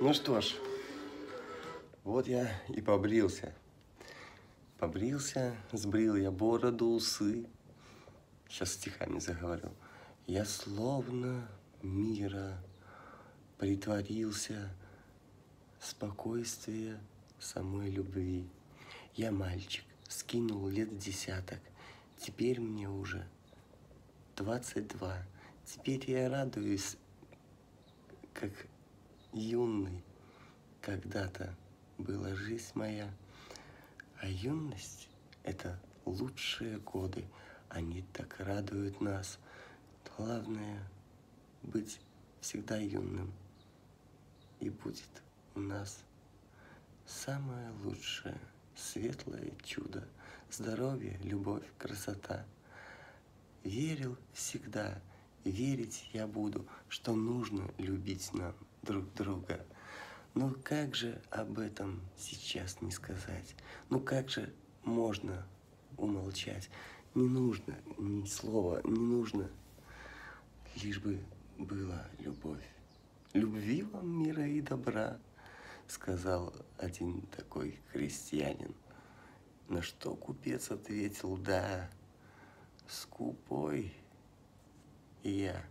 Ну что ж, вот я и побрился. Побрился, сбрил я бороду, усы. Сейчас стихами заговорю. Я словно мира притворился, спокойствие самой любви. Я мальчик, скинул лет десяток, теперь мне уже 22. Теперь я радуюсь, как юный когда-то была жизнь моя. А юность — это лучшие годы, они так радуют нас. Главное — быть всегда юным, и будет у нас самое лучшее, светлое чудо, здоровье, любовь, красота. Верил всегда, верить я буду, что нужно любить нам друг друга. Ну как же об этом сейчас не сказать? Ну как же можно умолчать? Не нужно ни слова, не нужно, лишь бы была любовь. Любви вам мира и добра, сказал один такой крестьянин. На что купец ответил: да, скупой я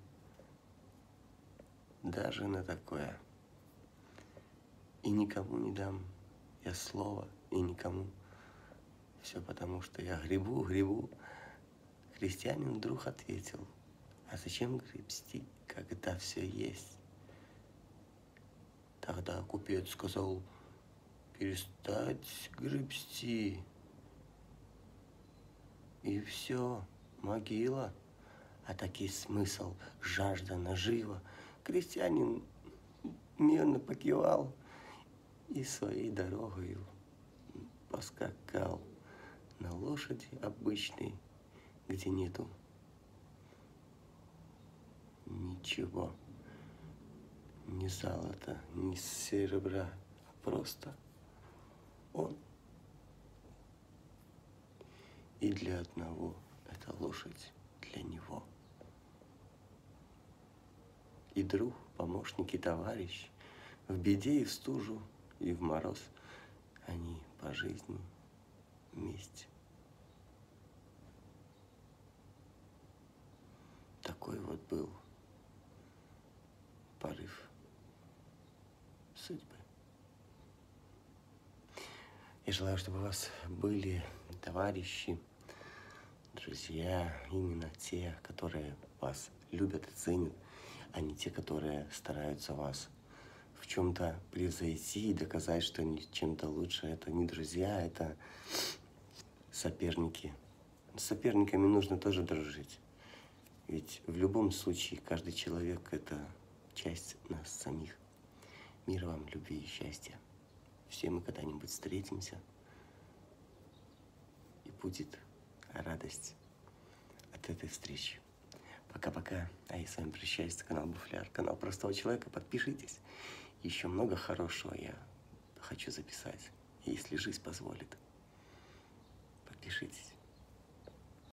даже на такое. И никому не дам я слова, и никому. Все потому, что я гребу, гребу. Крестьянин вдруг ответил: а зачем гребсти, когда все есть? Тогда купец сказал: перестать гребсти, и все, могила. А таки смысл, жажда нажива. Крестьянин мирно покивал и своей дорогой поскакал на лошади обычной, где нету ничего, ни золота, ни серебра, а просто он. И для одного эта лошадь для него. И друг, помощник и товарищ, в беде и в стужу, и в мороз, они по жизни вместе. Такой вот был порыв судьбы. Я желаю, чтобы у вас были товарищи, друзья, именно те, которые вас любят и ценят, а не те, которые стараются вас в чем-то превзойти и доказать, что они чем-то лучше. Это не друзья, это соперники. С соперниками нужно тоже дружить. Ведь в любом случае каждый человек – это часть нас самих. Мира вам, любви и счастья. Все мы когда-нибудь встретимся, и будет радость от этой встречи. Пока-пока. А я с вами прощаюсь. Это канал Буфляр, канал простого человека. Подпишитесь. Еще много хорошего я хочу записать, если жизнь позволит. Подпишитесь.